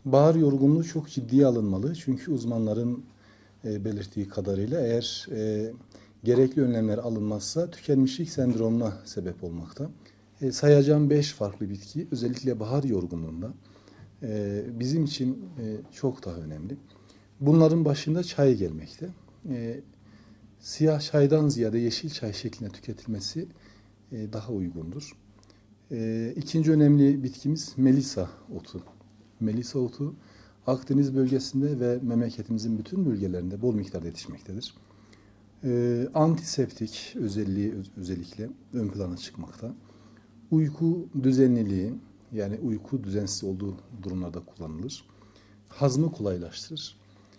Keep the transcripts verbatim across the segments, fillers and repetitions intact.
Bahar yorgunluğu çok ciddiye alınmalı. Çünkü uzmanların e, belirttiği kadarıyla eğer e, gerekli önlemler alınmazsa tükenmişlik sendromuna sebep olmakta. E, sayacağım beş farklı bitki özellikle bahar yorgunluğunda e, bizim için e, çok daha önemli. Bunların başında çay gelmekte. E, siyah çaydan ziyade yeşil çay şeklinde tüketilmesi e, daha uygundur. E, ikinci önemli bitkimiz Melisa otu. Melisa otu Akdeniz bölgesinde ve memleketimizin bütün bölgelerinde bol miktarda yetişmektedir. Ee, antiseptik özelliği özellikle ön plana çıkmakta. Uyku düzenliliği, yani uyku düzensiz olduğu durumlarda kullanılır. Hazmı kolaylaştırır.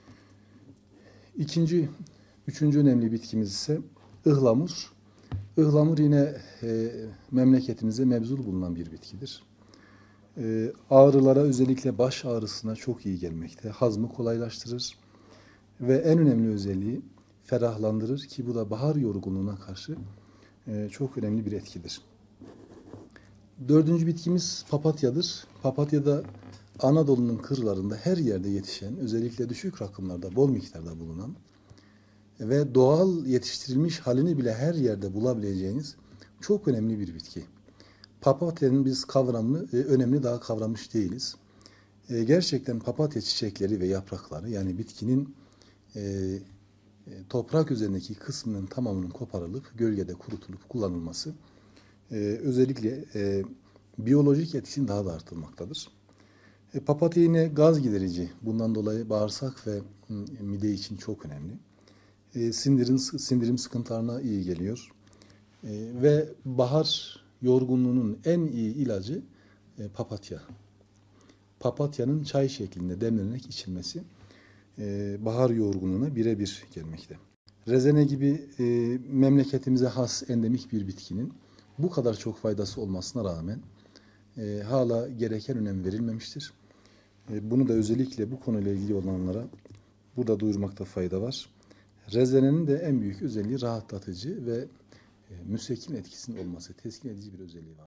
İkinci, üçüncü önemli bitkimiz ise ıhlamur. Ihlamur yine e, memleketimizde mevzul bulunan bir bitkidir. E, ağrılara, özellikle baş ağrısına çok iyi gelmekte. Hazmı kolaylaştırır ve en önemli özelliği ferahlandırır ki bu da bahar yorgunluğuna karşı e, çok önemli bir etkidir. Dördüncü bitkimiz papatyadır. Papatya da Anadolu'nun kırlarında her yerde yetişen, özellikle düşük rakımlarda bol miktarda bulunan ve doğal yetiştirilmiş halini bile her yerde bulabileceğiniz çok önemli bir bitki. Papatyanın biz kavramını e, önemli daha kavramış değiliz. E, gerçekten papatya çiçekleri ve yaprakları, yani bitkinin e, e, toprak üzerindeki kısmının tamamının koparılıp gölgede kurutulup kullanılması e, özellikle e, biyolojik etkisini daha da artırmaktadır. E, papatya yine gaz giderici. Bundan dolayı bağırsak ve mide için çok önemli. E, sindirim, sindirim sıkıntılarına iyi geliyor. E, ve bahar yorgunluğunun en iyi ilacı e, papatya. Papatyanın çay şeklinde demlenerek içilmesi e, bahar yorgunluğuna birebir gelmekte. Rezene gibi e, memleketimize has endemik bir bitkinin bu kadar çok faydası olmasına rağmen e, hala gereken önem verilmemiştir. E, bunu da özellikle bu konuyla ilgili olanlara burada duyurmakta fayda var. Rezenenin de en büyük özelliği rahatlatıcı ve e, müsekkin etkisinin olması, teskin edici bir özelliği var.